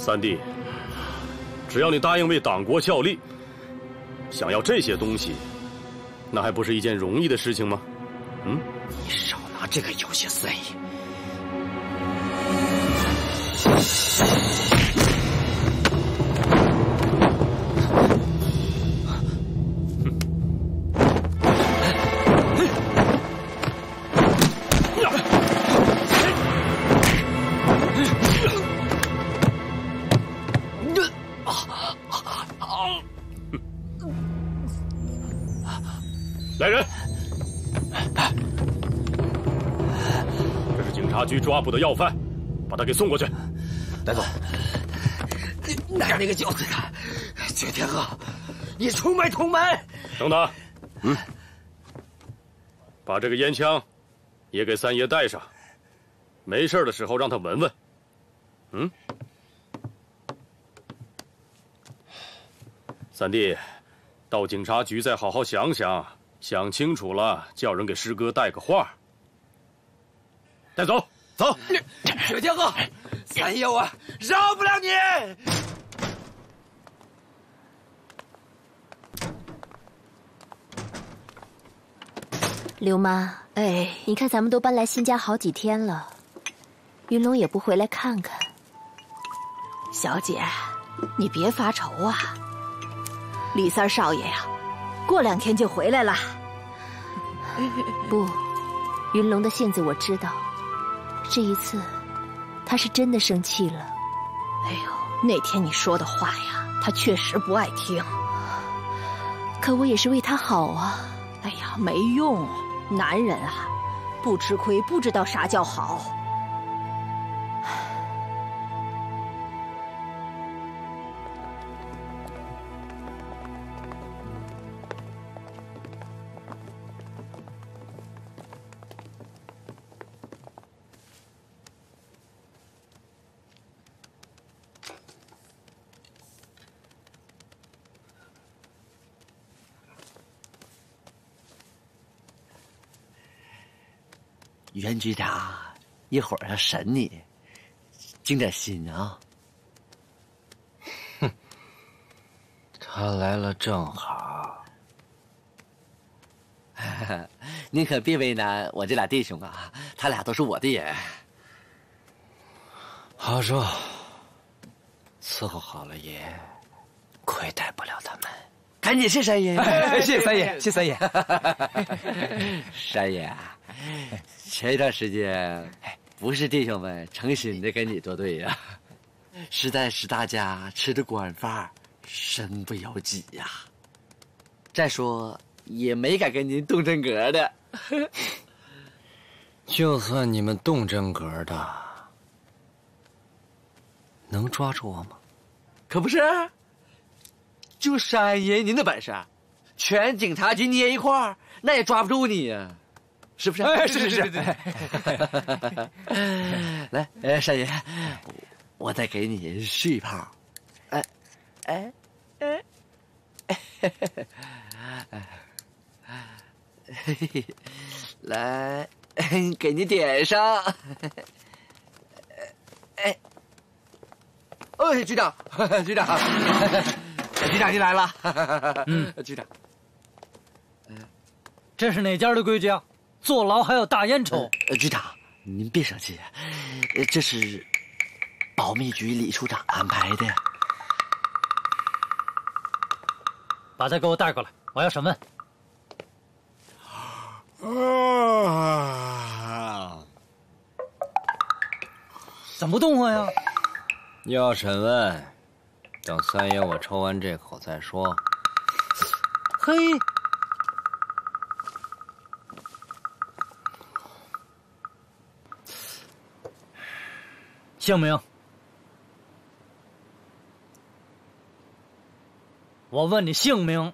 三弟，只要你答应为党国效力，想要这些东西，那还不是一件容易的事情吗？嗯， 你少拿这个有些三爷。 来人！这是警察局抓捕的要犯，把他给送过去。 带走。拿那个轿子的，绝天鹤，你出卖同门！ 等等，把这个烟枪也给三爷带上，没事的时候让他闻闻。三弟，到警察局再好好想想。想清楚了，叫人给师哥带个话。带走，走！ 雪天鹤，三爷我饶不了你！ 刘妈， 哎， 你看咱们都搬来新家好几天了，云龙也不回来看看。 小姐，你别发愁啊，李三少爷呀，过2天就回来了。 不，云龙的性子我知道，这一次他是真的生气了。 哎呦，那天你说的话呀，他确实不爱听。 可我也是为他好啊。 哎呀，没用，男人啊，不吃亏不知道啥叫好。 袁局长，一会儿要审你，静点心啊。 哼，他来了正好。 您可别为难我这俩弟兄啊，他俩都是我的人。 好说，伺候好了爷，亏待不了他们。 赶紧谢三爷！ 谢三爷，谢三爷。 三爷啊，前一段时间不是弟兄们诚心的跟你作对呀，实在是大家吃的官饭，身不由己呀。再说也没敢跟您动真格的。 就算你们动真格的，能抓住我吗？ 可不是，就三爷您的本事，全警察局捏一块儿，那也抓不住你呀，是不是？ 是。 来，三爷，我再给你续一炮。来，给你点上。局长，局长，局长您来了。局长， 这是哪家的规矩啊？坐牢还要大烟抽。 局长，您别生气，这是保密局李处长安排的。 把他给我带过来，我要审问。怎么不动我呀？ 要审问，等三爷我抽完这口再说。 嘿，姓名？我问你姓名。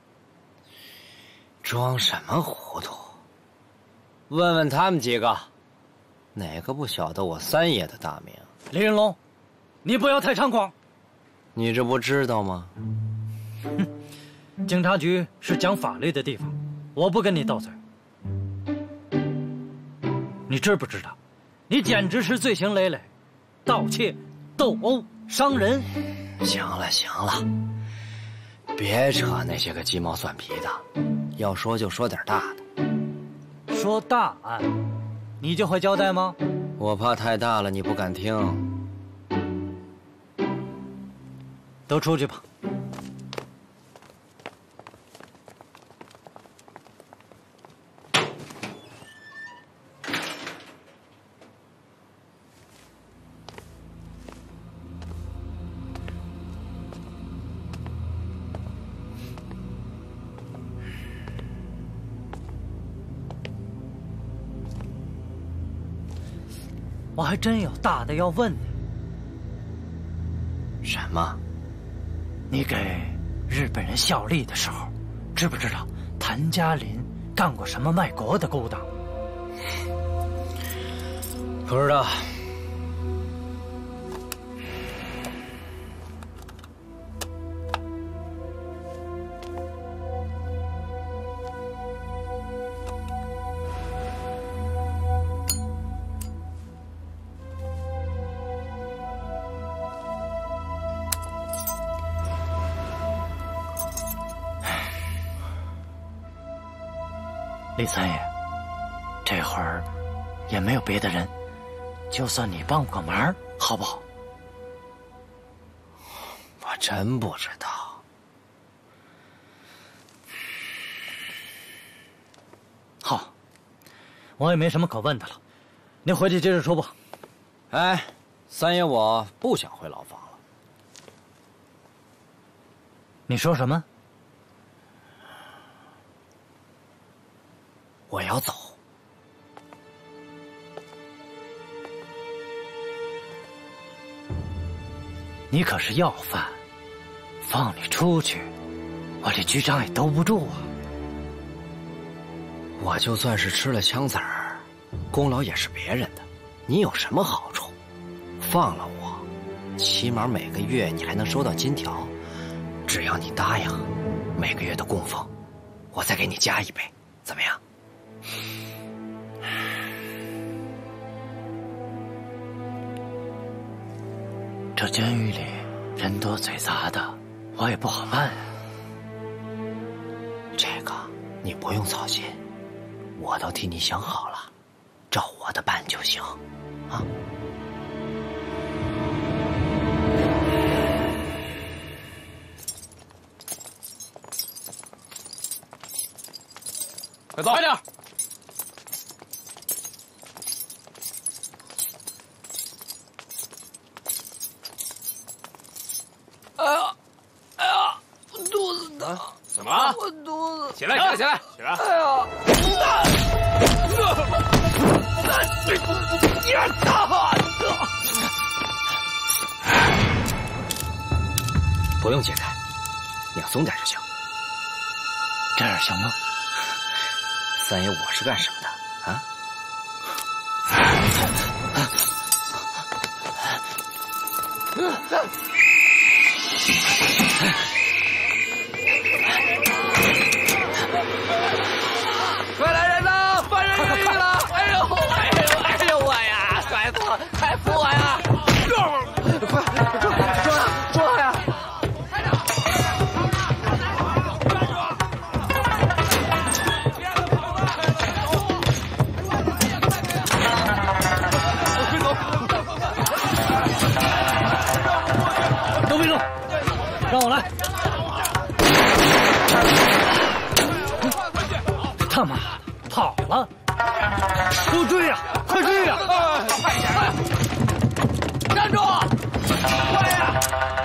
装什么糊涂？问问他们几个，哪个不晓得我三爷的大名？ 李云龙，你不要太猖狂。 你这不知道吗？ 警察局是讲法律的地方，我不跟你斗嘴。你知不知道，你简直是罪行累累，盗窃、斗殴、 伤人。 行了行了，别扯那些个鸡毛蒜皮的，要说就说点大的。 说大案，你就会交代吗？ 我怕太大了你不敢听。 都出去吧。我还真有大的要问你。 什么？ 你给日本人效力的时候，知不知道谭家林干过什么卖国的勾当？ 不知道。 李三爷，这会儿也没有别的人，就算你帮我个忙，好不好？ 我真不知道。 好，我也没什么可问的了，您回去接着说吧。 哎，三爷，我不想回牢房了。 你说什么？ 我要走。 你可是要犯，放你出去，我这局长也兜不住啊。 我就算是吃了枪子儿，功劳也是别人的，你有什么好处？放了我，起码每个月你还能收到金条，只要你答应，每个月的供奉，我再给你加一倍，怎么样？ 这监狱里人多嘴杂的，我也不好办啊。 这个你不用操心，我都替你想好了，照我的办就行，啊。 快走，快点！ 肚子疼！ 怎么了？ 我肚子…… 起来，起来，起来，起来！ 哎呀！ 不用解开，你要松点就行。 这样行吗？ 三爷，我是干什么的啊？ 快来人呐！犯人越狱了！哎呦我呀！摔死了！快扶我呀！快抓呀！ 都别动，让我来。他妈的，跑了！都追呀！快追呀！ 站住！快呀！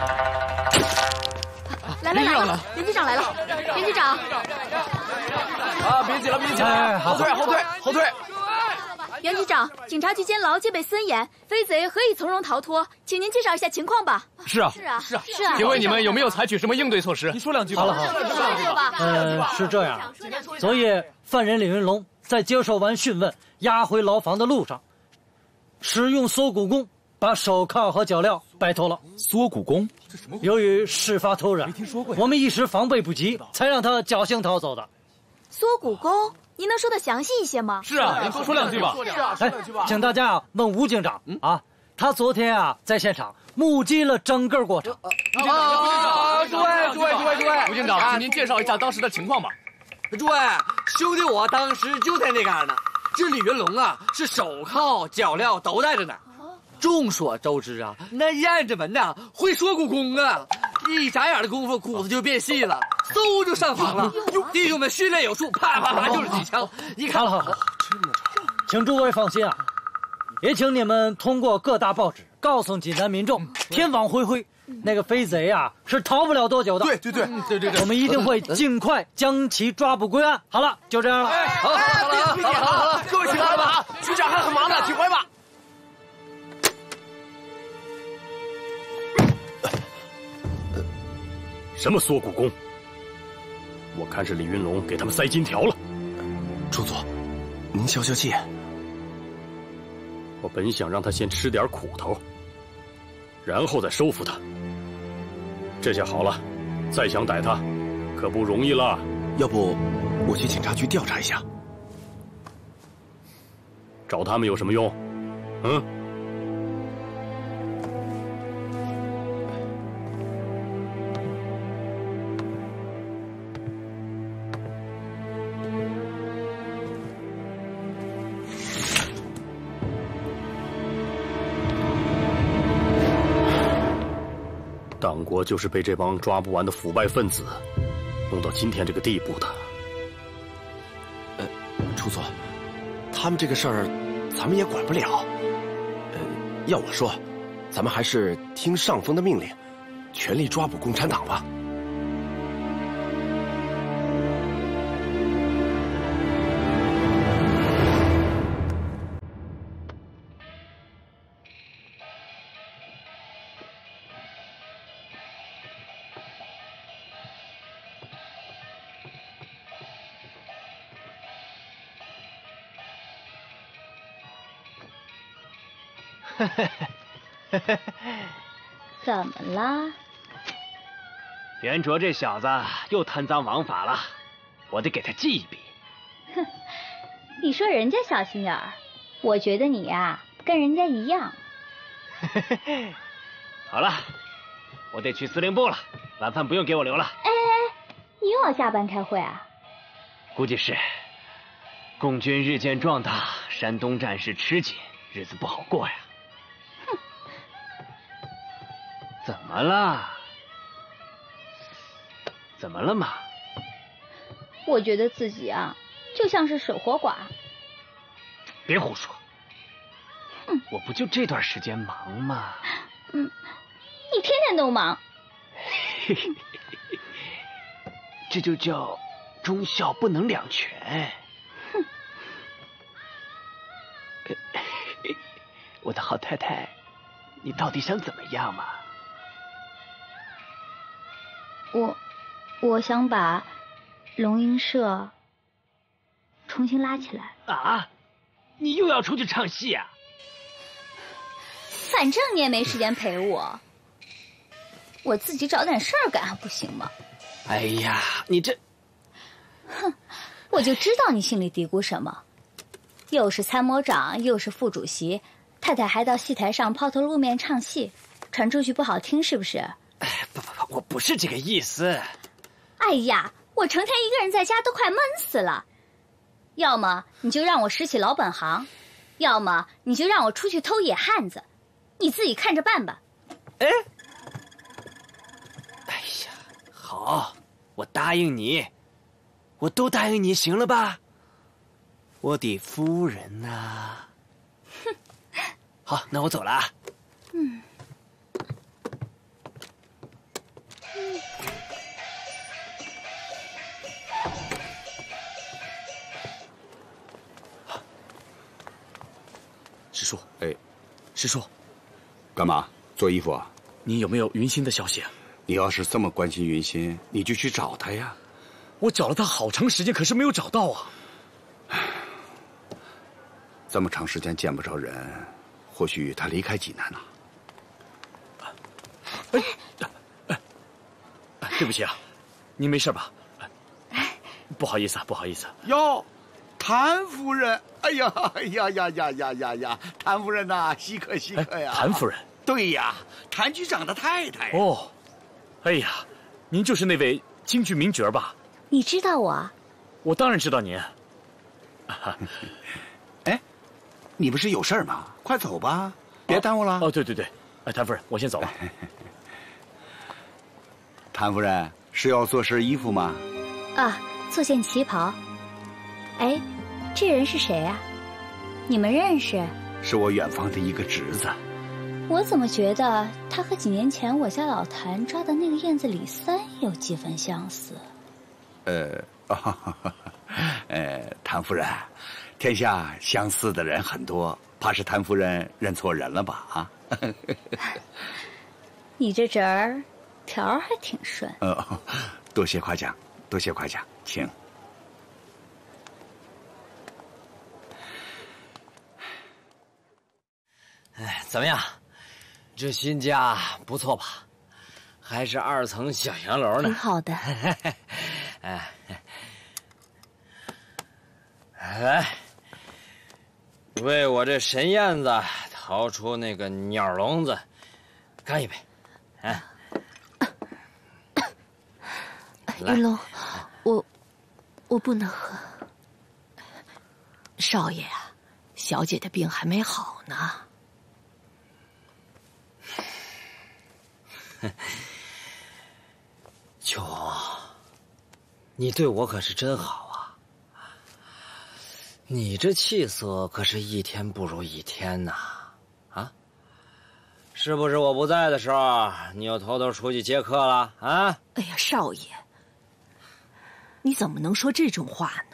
来了！袁局长来了！袁局长！ 啊！别挤了，别挤了！后退！ 袁局长，警察局监牢戒备森严，飞贼何以从容逃脱？请您介绍一下情况吧。 是啊。请问你们有没有采取什么应对措施？你说两句吧。 好了，是这样。昨夜犯人李云龙在接受完讯问、押回牢房的路上，使用缩骨功把手铐和脚镣摆脱了。 缩骨功？ 由于事发突然，我们一时防备不及，才让他侥幸逃走的。 缩骨功，您能说的详细一些吗？ 是啊，您多说两句吧。 哎，请大家问吴警长啊， 他昨天啊在现场目击了整个过程。 诸位， 吴警长，请您介绍一下当时的情况吧。 诸位，兄弟我当时就在那嘎呢。这李云龙啊，是手铐脚镣都带着呢。众所周知啊，那燕子文呐会说古功啊，一眨眼的功夫骨子就变细了，嗖就上房了。弟兄们训练有素，啪啪啪就是几枪。一看， 好，请诸位放心啊，也请你们通过各大报纸告诉济南民众，天网恢恢，那个飞贼啊是逃不了多久的。 对， 我们一定会尽快将其抓捕归案。好了，就这样了。 好了，各位请安吧，局长还很忙呢，请回吧。 什么缩骨功？我看是李云龙给他们塞金条了。 处座，您消消气。 我本想让他先吃点苦头，然后再收服他。这下好了，再想逮他，可不容易了。 要不，我去警察局调查一下。 找他们有什么用？党国就是被这帮抓不完的腐败分子弄到今天这个地步的。 处座，他们这个事儿咱们也管不了。要我说，咱们还是听上峰的命令，全力抓捕共产党吧。 怎么了？ 袁卓这小子又贪赃枉法了，我得给他记一笔。 哼，你说人家小心眼儿，我觉得你呀跟人家一样。 好了，我得去司令部了，晚饭不用给我留了。 哎，你又要加班开会啊？ 估计是。共军日渐壮大，山东战事吃紧，日子不好过呀。 哼， 怎么了？怎么了嘛？ 我觉得自己啊，就像是守活寡。 别胡说。我不就这段时间忙吗？ 你天天都忙。 这就叫忠孝不能两全。我的好太太，你到底想怎么样嘛？ 我想把龙吟社重新拉起来。 啊？你又要出去唱戏啊？ 反正你也没时间陪我，我自己找点事儿干还不行吗？ 哎呀，你这…… 哼，我就知道你心里嘀咕什么，又是参谋长，又是副主席，太太还到戏台上抛头露面唱戏，传出去不好听是不是？ 哎，不，我不是这个意思。 哎呀，我成天一个人在家都快闷死了，要么你就让我拾起老本行，要么你就让我出去偷野汉子，你自己看着办吧。 哎呀，好，我答应你，我都答应你，行了吧？我的夫人呐。 哼， 好，那我走了啊。 师叔，师叔， 干嘛？做衣服啊？ 你有没有云心的消息啊？ 你要是这么关心云心，你就去找他呀。 我找了他好长时间，可是没有找到啊。 这么长时间见不着人，或许他离开济南了。 对不起啊，您没事吧？不好意思啊，不好意思。 哟， 谭夫人，哎呀，谭夫人呐，稀客呀！ 谭夫人， 对呀，谭局长的太太。 哦，哎呀，您就是那位京剧名角吧？ 你知道我？ 我当然知道您。 哎，你不是有事吗？快走吧，别耽误了。 哦，对，哎，谭夫人，我先走了。 谭夫人是要做身衣服吗？ 啊，做件旗袍。哎，这人是谁啊？你们认识？ 是我远方的一个侄子。 我怎么觉得他和几年前我家老谭抓的那个燕子李三有几分相似？ 谭夫人，天下相似的人很多，怕是谭夫人认错人了吧？啊？ 你这侄儿条儿还挺顺。 多谢夸奖，请。 哎，怎么样？这新家不错吧？还是2层小洋楼呢。 挺好的。 哎，来，为我这神燕子掏出那个鸟笼子，干一杯。哎， 云龙，我不能喝。 少爷啊，小姐的病还没好呢。 秋红，你对我可是真好啊！你这气色可是一天不如一天呐！啊，是不是我不在的时候，你又偷偷出去接客了啊？ 哎呀，少爷，你怎么能说这种话呢？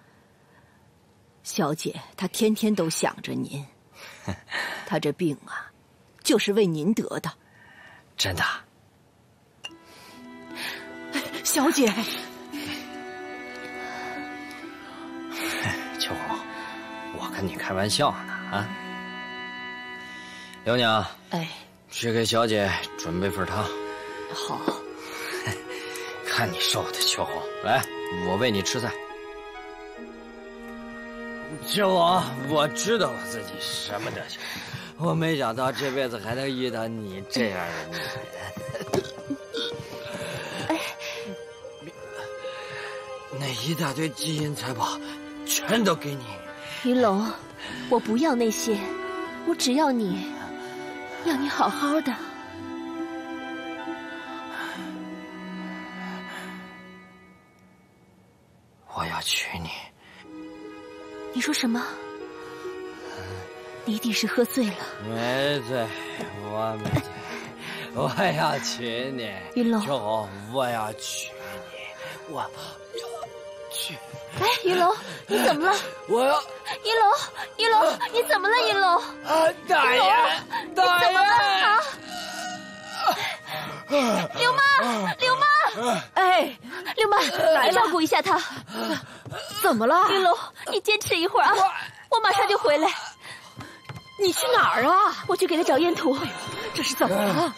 小姐她天天都想着您，她这病啊，就是为您得的。 真的？ 小姐， 秋红，我跟你开玩笑呢啊！刘娘， 哎， 去给小姐准备份汤。 好。 看你瘦的，秋红，来，我喂你吃菜。秋红，我知道我自己什么德行，我没想到这辈子还能遇到你这样的女人。那一大堆金银财宝，全都给你。 云龙，我不要那些，我只要你，要你好好的。 我要娶你。 你说什么？你一定是喝醉了。 没醉，我没醉，我要娶你。 云龙， 秋红，我要娶你，我要娶。 哎，云龙，你怎么了？ 我要。 云龙，你怎么了？云龙， 大爷， 你怎么了啊？刘妈，哎，刘妈，来照顾一下他。 怎么了？ 云龙，你坚持一会儿啊，我马上就回来。 你去哪儿啊？ 我去给他找烟土。 这是怎么了？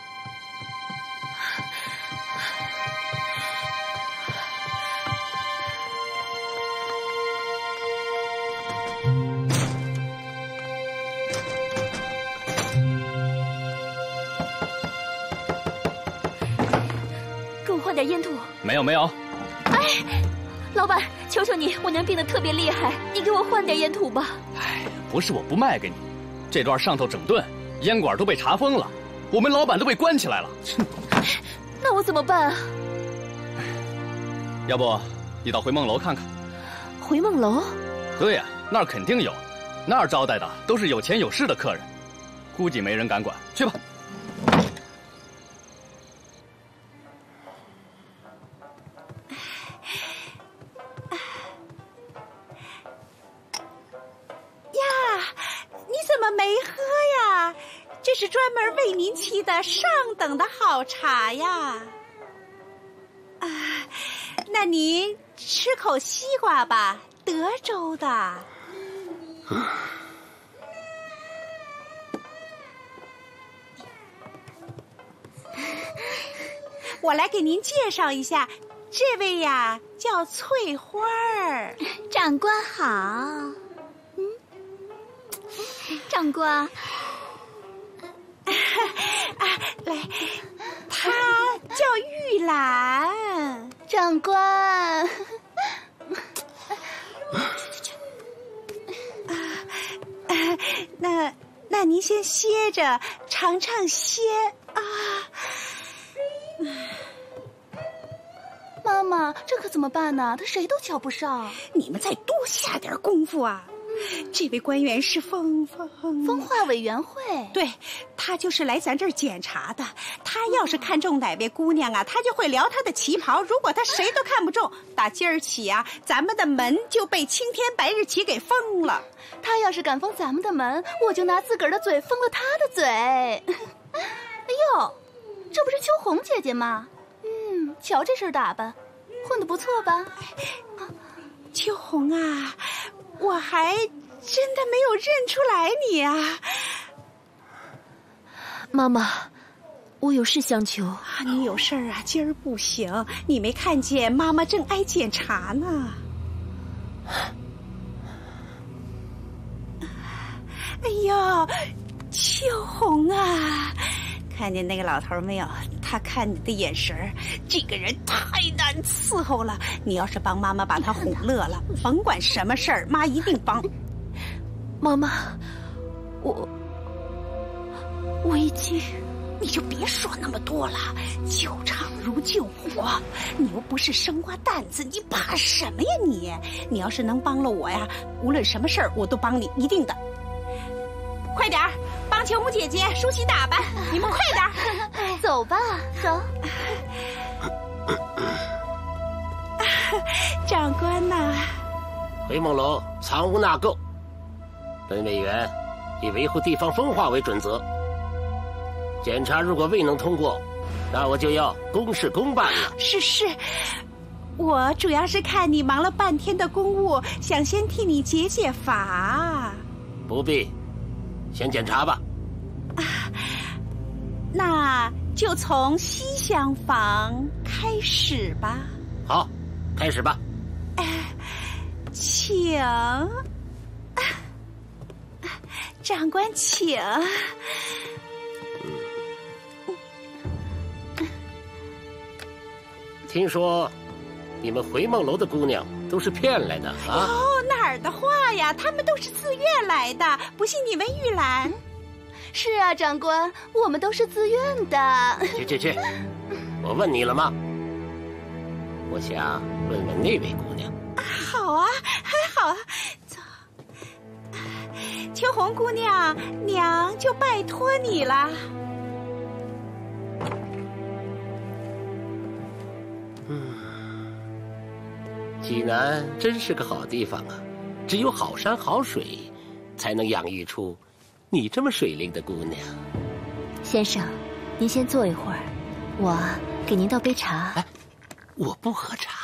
给我换点烟土。 没有。 哎，老板，求求你，我娘病得特别厉害，你给我换点烟土吧。 哎，不是我不卖给你，这段上头整顿，烟馆都被查封了，我们老板都被关起来了。 那我怎么办啊？ 要不你到回梦楼看看。 回梦楼？ 对呀，那儿肯定有，那儿招待的都是有钱有势的客人，估计没人敢管。去吧。 这是专门为您沏的上等的好茶呀！啊，那您吃口西瓜吧，德州的。我来给您介绍一下，这位呀叫翠花儿。 长官好。长官。 来，她叫玉兰。 长官。 那您先歇着，尝尝鲜啊。 妈妈，这可怎么办呢？他谁都瞧不上。 你们再多下点功夫啊！这位官员是风化委员会， 对，他就是来咱这儿检查的。他要是看中哪位姑娘啊，他就会撩她的旗袍。如果他谁都看不中，打今儿起啊，咱们的门就被青天白日旗给封了。 他要是敢封咱们的门，我就拿自个儿的嘴封了他的嘴。哎呦，这不是秋红姐姐吗？瞧这身打扮，混得不错吧？ 秋红啊，我还真的没有认出来你啊。 妈妈，我有事相求。 你有事儿啊？今儿不行，你没看见妈妈正挨检查呢。哎呦，秋红啊，看见那个老头没有？他看你的眼神，这个人太难伺候了。你要是帮妈妈把他哄乐了，甭管什么事儿，妈一定帮。 妈妈，我已经…… 你就别说那么多了，救场如救火，你又不是生瓜蛋子，你怕什么呀你？你要是能帮了我呀，无论什么事儿我都帮你，一定的。快点儿，帮秋红姐姐梳洗打扮，你们快点儿。 走吧，走。 长官呐， 回梦楼藏污纳垢，本委员以维护地方风化为准则。检查如果未能通过，那我就要公事公办了。 是，我主要是看你忙了半天的公务，想先替你解解乏。 不必，先检查吧。 那就从西厢房开始吧。 好，开始吧。 请，长官请。 听说你们回梦楼的姑娘都是骗来的啊？ 哪儿的话呀，他们都是自愿来的，不信你问玉兰。 是啊，长官，我们都是自愿的。 去，我问你了吗？我想问问那位姑娘。 好啊，好啊，走。秋红姑娘，娘就拜托你了。 济南真是个好地方啊，只有好山好水，才能养育出你这么水灵的姑娘。 先生，您先坐一会儿，我给您倒杯茶。 我不喝茶。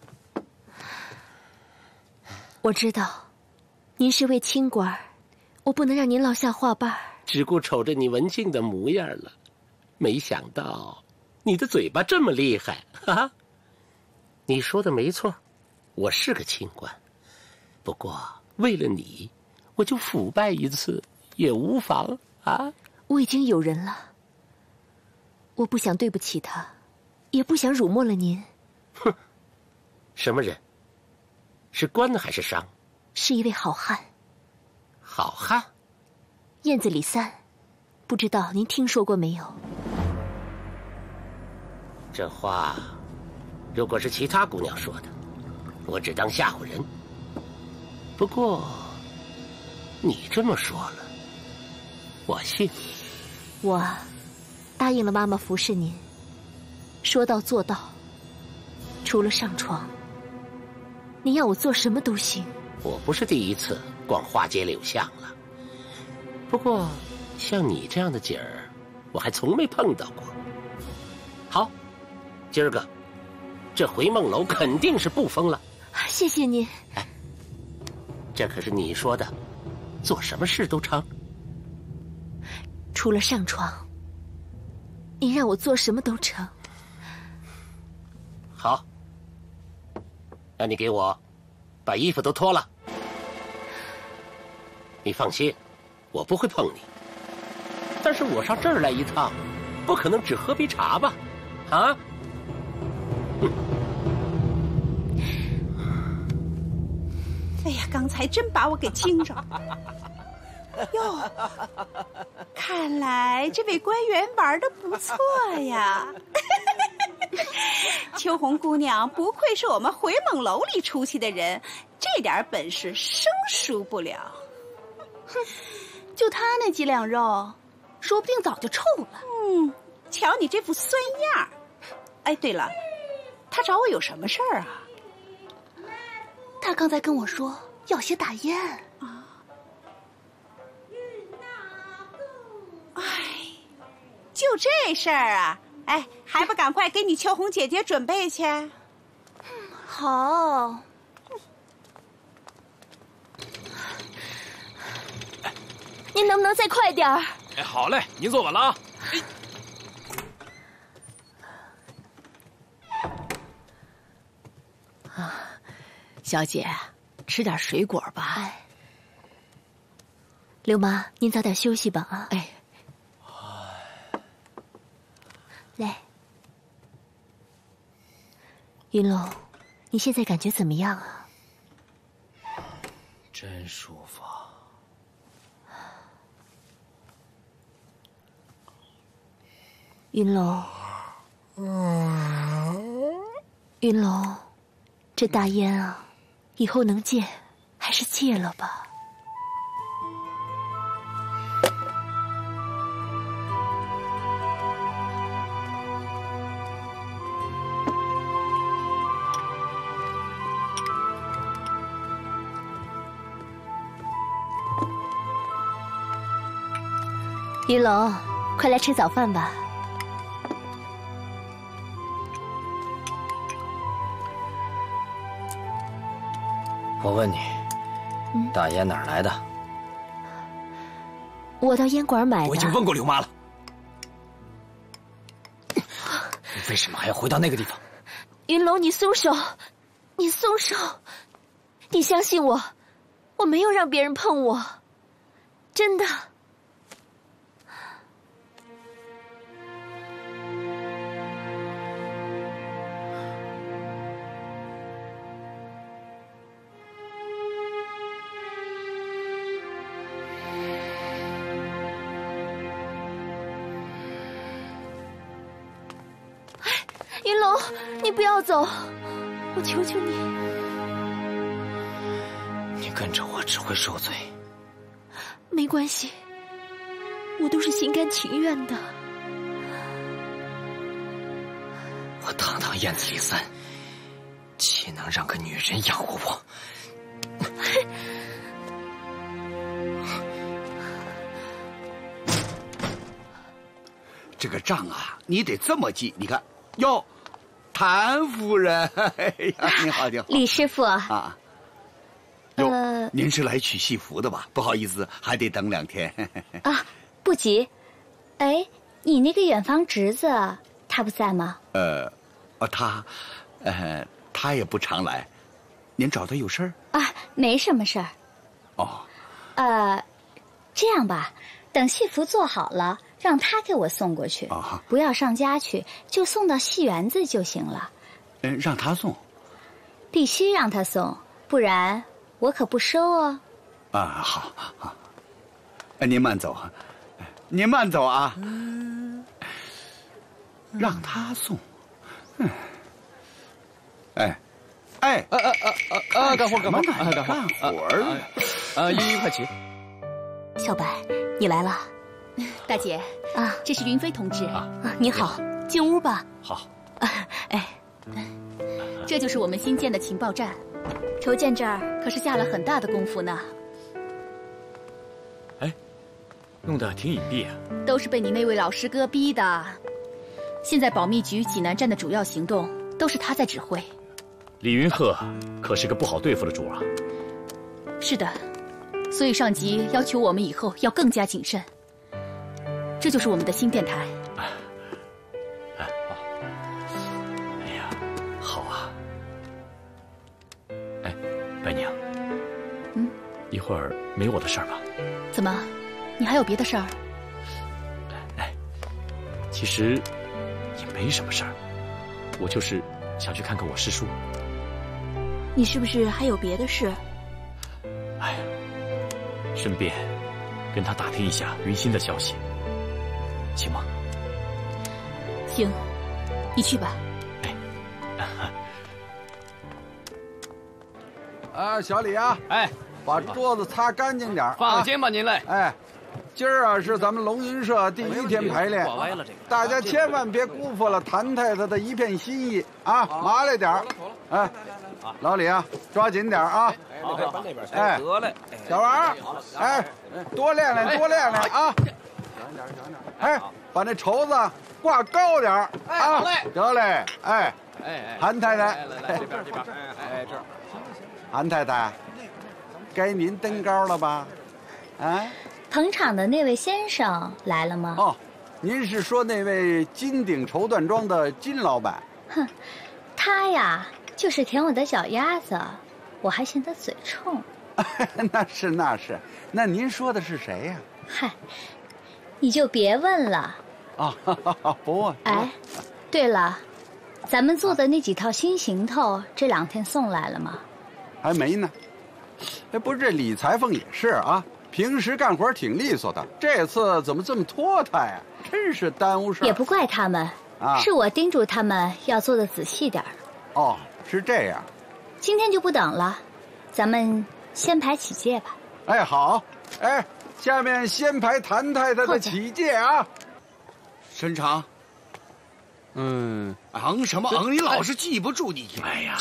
我知道，您是位清官，我不能让您落下话瓣。 只顾瞅着你文静的模样了，没想到你的嘴巴这么厉害啊！你说的没错，我是个清官，不过为了你，我就腐败一次也无妨啊！ 我已经有人了，我不想对不起他，也不想辱没了您。 哼，什么人？是官还是商？ 是一位好汉。 好汉？ 燕子李三，不知道您听说过没有？ 这话，如果是其他姑娘说的，我只当吓唬人。不过，你这么说了，我信。 我答应了妈妈服侍您，说到做到。除了上床，您要我做什么都行。 我不是第一次逛花街柳巷了，不过像你这样的景儿，我还从没碰到过。好，今儿个这回梦楼肯定是不封了。 谢谢您。 哎，这可是你说的，做什么事都成。 除了上床，您让我做什么都成。 好， 那你给我把衣服都脱了。你放心，我不会碰你。但是我上这儿来一趟，不可能只喝杯茶吧？啊？ 哎呀，刚才真把我给惊着。哟，看来这位官员玩得不错呀。秋红姑娘不愧是我们回猛楼里出去的人，这点本事生输不了。 哼，就他那几两肉，说不定早就臭了。 瞧你这副酸样。哎，对了，他找我有什么事儿啊？ 他刚才跟我说要些大烟啊。哎，就这事儿啊？哎，还不赶快给你秋红姐姐准备去？ 好。您能不能再快点儿？ 哎，好嘞，您坐稳了啊。 小姐，吃点水果吧。 哎，刘妈，您早点休息吧啊。 哎， 来，云龙，你现在感觉怎么样啊？ 真舒服。 云龙，云龙，这大烟啊，以后能戒还是戒了吧。云龙，快来吃早饭吧。 我问你，大烟哪儿来的？ 我到烟馆买的。 我已经问过刘妈了。你为什么还要回到那个地方？ 云龙，你松手！你松手！你相信我，我没有让别人碰我，真的。云龙，你不要走，我求求你。 你跟着我只会受罪。 没关系，我都是心甘情愿的。 我堂堂燕子李三，岂能让个女人养活我？ 这个账啊，你得这么记。你看，哟，谭夫人，哎呀，你好，你好， 李师傅啊。您是来取戏服的吧？不好意思，还得等2天。 啊，不急。哎，你那个远房侄子，他不在吗？ 他也不常来。您找他有事儿？ 啊，没什么事儿。 哦。 这样吧，等戏服做好了，让他给我送过去，不要上家去，就送到戏园子就行了。 让他送？ 必须让他送，不然我可不收哦。 好。您慢走，您慢走啊。让他送。 干活干活干活儿。 1块钱。 小白，你来了。 大姐啊， 这是云飞同志啊，你好，进屋吧。 好。 这就是我们新建的情报站，筹建这儿可是下了很大的功夫呢。 弄得挺隐蔽啊。 都是被你那位老师哥逼的。现在保密局济南站的主要行动都是他在指挥。 李云鹤可是个不好对付的主啊。 是的，所以上级要求我们以后要更加谨慎。这就是我们的新电台。 哎，哎，好啊。 会儿没我的事儿吧？ 怎么，你还有别的事儿？ 其实也没什么事儿，我就是想去看看我师叔。 你是不是还有别的事？ 哎，顺便跟他打听一下云心的消息，行吗？ 行，你去吧。 小李啊，把桌子擦干净点。 放心吧，您嘞。 今儿啊是咱们龙云社第1天排练，大家千万别辜负了谭太太的一片心意啊，麻利点儿。老李啊，抓紧点啊。得嘞。小王，多练练，多练练啊。把那绸子挂高点儿啊。得嘞，谭太太， 来这边，这儿。 谭太太，该您登高了吧？ 捧场的那位先生来了吗？ 哦，您是说那位金鼎绸缎庄的金老板？ 哼，他呀就是舔我的脚丫子，我还嫌他嘴冲。 那是，那您说的是谁呀？ 嗨，你就别问了。 不问。 对了，咱们做的那几套新行头这2天送来了吗？ 还没呢。不是，这李裁缝也是啊，平时干活挺利索的，这次怎么这么拖沓呀？真是耽误事儿。 也不怪他们，是我叮嘱他们要做的仔细点儿。 哦，是这样。 今天就不等了，咱们先排起戒吧。 好，下面先排谭太太的起戒啊。 申长。昂什么昂？你老是记不住你。哎呀，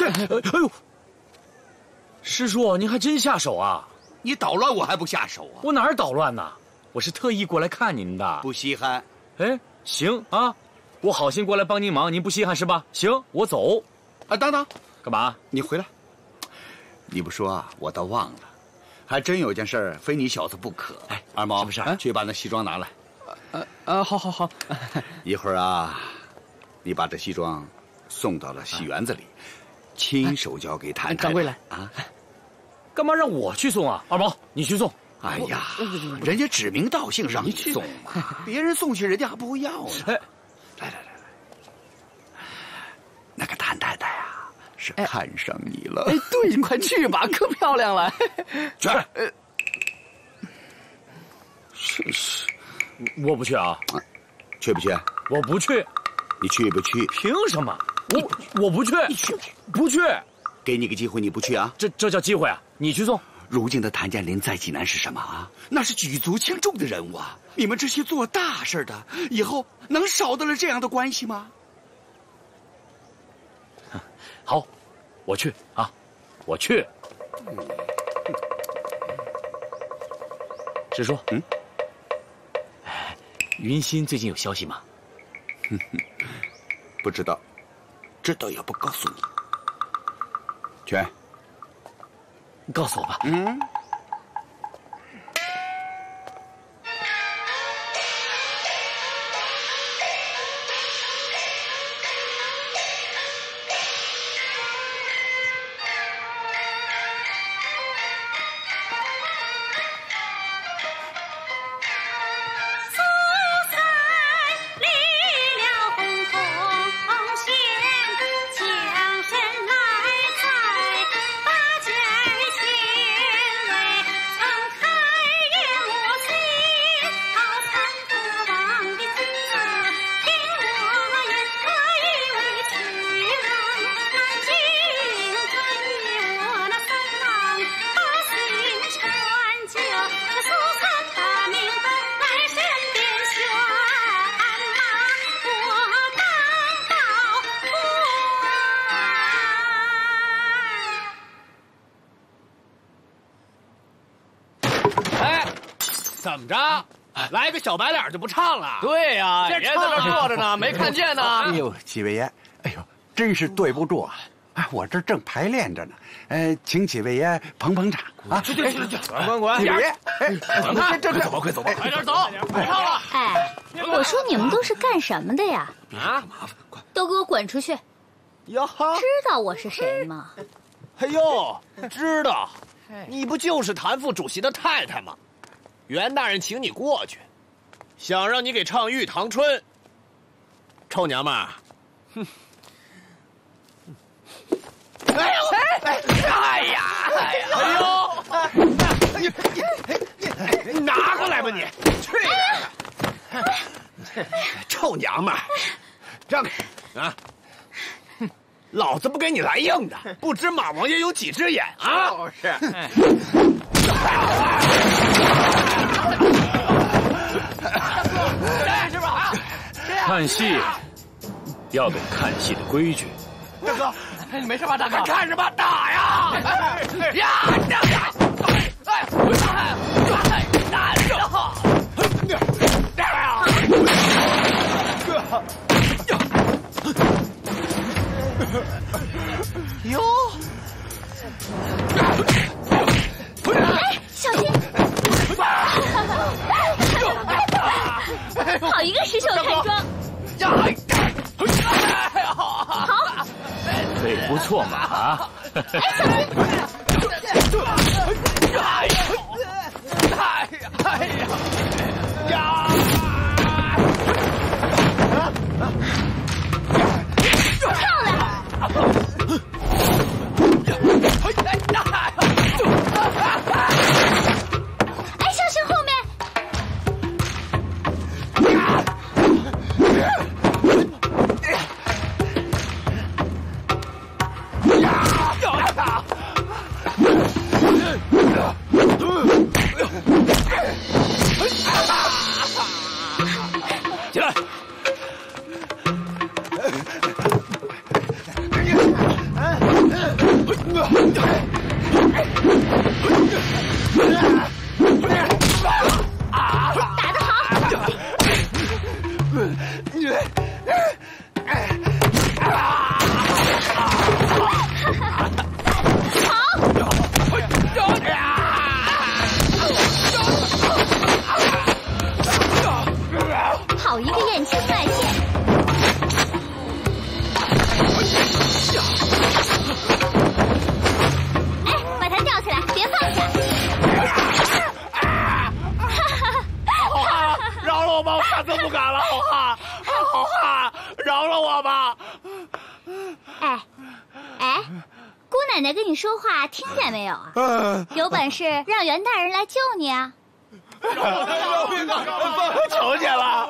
师叔，您还真下手啊！ 你捣乱我还不下手啊？ 我哪儿捣乱呢？我是特意过来看您的。 不稀罕。 行啊，我好心过来帮您忙，您不稀罕是吧？行，我走。 等等， 干嘛？ 你回来。你不说啊，我倒忘了，还真有件事非你小子不可。二毛， 是不是？ 去把那西装拿来。 好。 一会儿啊，你把这西装送到了戏园子里，亲手交给谭太太。 掌柜来啊！干嘛让我去送啊？二毛，你去送。 哎呀，人家指名道姓让你送嘛，别人送去人家还不会要呢。来，那个谭太太啊，是看上你了。 对，快去吧，可漂亮了。 去。 是，我不去啊。 去不去？ 我不去。 你去不去？ 凭什么？我不去。不去。 给你个机会，你不去啊？ 这叫机会啊！你去送。 如今的谭家林在济南是什么啊？那是举足轻重的人物啊！你们这些做大事的，以后能少得了这样的关系吗？ 好，我去啊，我去。师叔，云心最近有消息吗？ 不知道，知道也不告诉你。全， 你告诉我吧。 怎么着？来个小白脸就不唱了？ 对呀， 别在这坐着呢，没看见呢。 哎呦，几位爷，哎呦，真是对不住啊！我这正排练着呢，请几位爷捧捧场啊！ 去，滚！ 几位爷， 快走吧， 快点走，别唱了。 我说你们都是干什么的呀？ 麻烦，快都给我滚出去！ 哟， 知道我是谁吗？ 哎呦，知道。 你不就是谭副主席的太太吗？袁大人请你过去，想让你给唱《玉堂春》。臭娘们儿，哼！哎呀！你拿过来吧你！去！臭娘们儿，让开啊！老子不给你来硬的，不知马王爷有几只眼啊！就是。 是吧？看戏要懂看戏的规矩。 大哥，你没事吧？大哥，看什么？打呀！呀！ 哟！哎，小心！好一个石手山庄！好， 对，不错嘛！ 哎，小心！漂亮！哎，小心后面！ 起来！ 打得好！好一个燕青外线！哎，把它吊起来，别放下！ 好汉，饶了我吧，我下次不敢了。好汉，好汉，饶了我吧！ 哎，姑奶奶跟你说话，听见没有啊？有本事让袁大人来救你啊！ 求你了！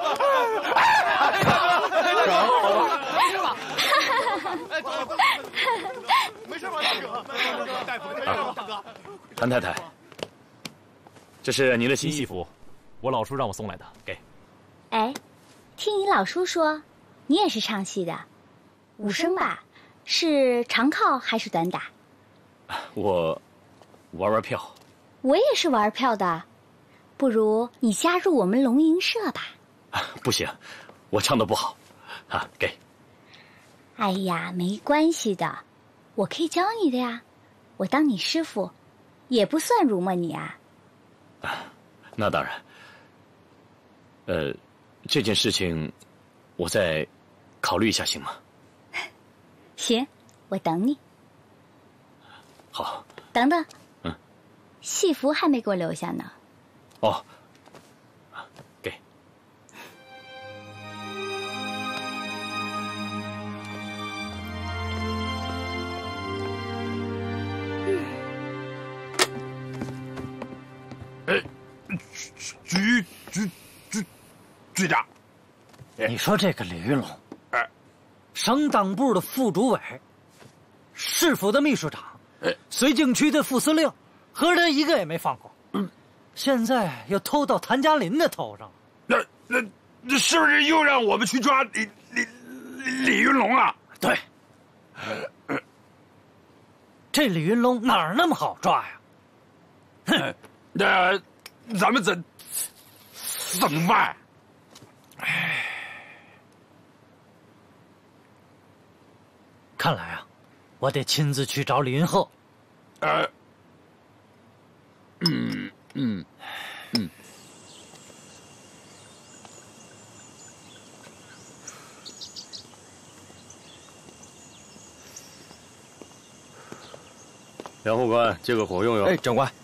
没事吧，大哥？ 谭太太，这是您的新戏服， 我老叔让我送来的，给。 哎，听你老叔说，你也是唱戏的，武生吧？是长靠还是短打？ 我玩票。 我也是玩票的。不如你加入我们龙吟社吧。 不行，我唱的不好，啊，给。 哎呀，没关系的，我可以教你的呀，我当你师傅，也不算辱没你啊。 那当然。这件事情，我再考虑一下，行吗？ 行，我等你。 好。 等等。戏服还没给我留下呢。 哦，给。 局长， 你说这个李云龙，省党部的副主委，市府的秘书长，绥靖区的副司令，和人一个也没放过。现在又偷到谭家林的头上， 那是不是又让我们去抓李云龙啊？ 对，这李云龙哪儿那么好抓呀？ 哼，那咱们怎么办？ 看来啊，我得亲自去找李云鹤。 梁副官，借个火用用。 哎，长官，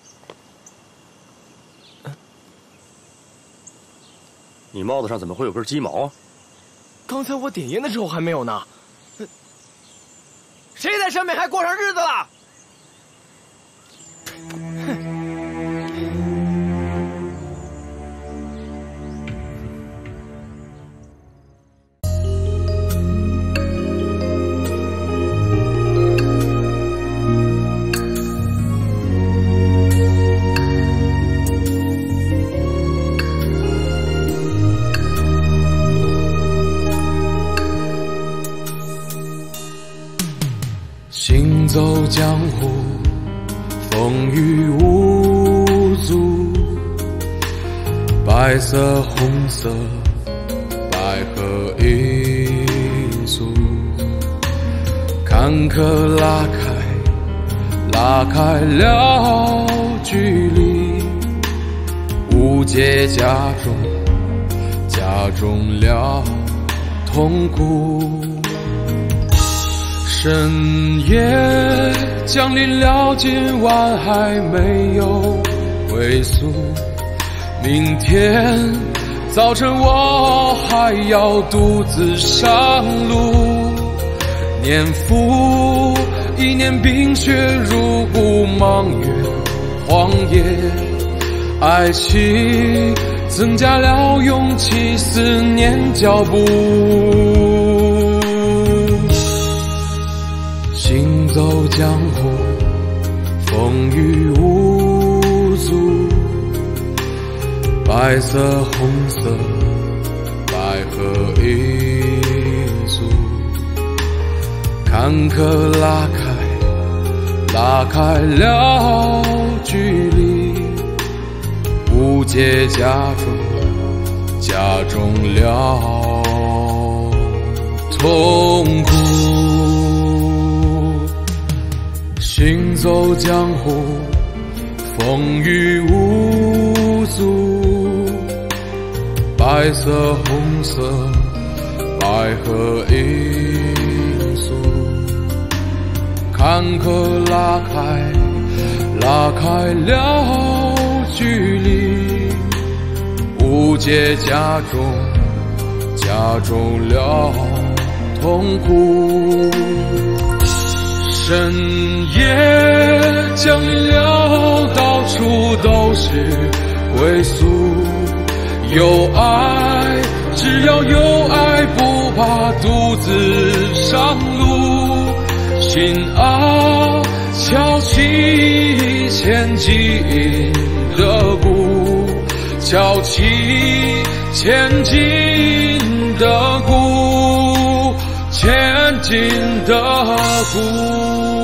你帽子上怎么会有根鸡毛啊？ 刚才我点烟的时候还没有呢。谁在上面还过上日子了？ 行走江湖，风雨无阻，白色红色百合一束，坎坷拉开了距离，误解加重了痛苦。深夜降临了，今晚还没有归宿。明天早晨我还要独自上路。年复一年，冰雪如故，mang月荒野，爱情增加了勇气，思念脚步。行走江湖，风雨无阻，白色红色百合一束，坎坷拉开了距离，误解加重了痛苦。行走江湖，风雨无阻，白色红色百合一束，坎坷拉开了距离，误解加重了痛苦。深夜降临了，到处都是归宿。有爱，只要有爱，不怕独自上路。心啊，敲起前进的鼓，敲起前进的鼓，前进的鼓。